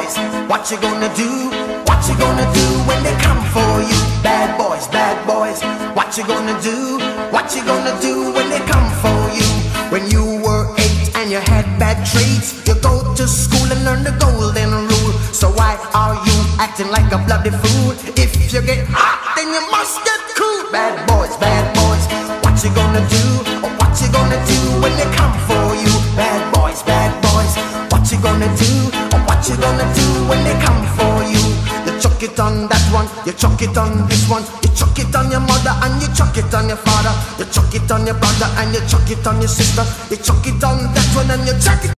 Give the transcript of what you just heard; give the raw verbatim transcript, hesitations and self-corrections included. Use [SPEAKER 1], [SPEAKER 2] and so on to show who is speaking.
[SPEAKER 1] boys, what you gonna do? What you gonna do when they come for you? Bad boys, bad boys, what you gonna do? What you gonna do when they come for you? When you were eight and you had bad traits, you go to school and learn the golden rule. So why are you acting like a bloody fool? If you get hot, then you must get cool. Bad boys, bad boys, what you gonna do? Or what you gonna do when they come for you? Bad boys, bad boys, what you gonna do? Or what you gonna do when they come for you? You chuck it on that one, you chuck it on this one, you chuck it on your mother and you chuck it on your father, you chuck it on your brother and you chuck it on your sister, you chuck it on that one and you chuck it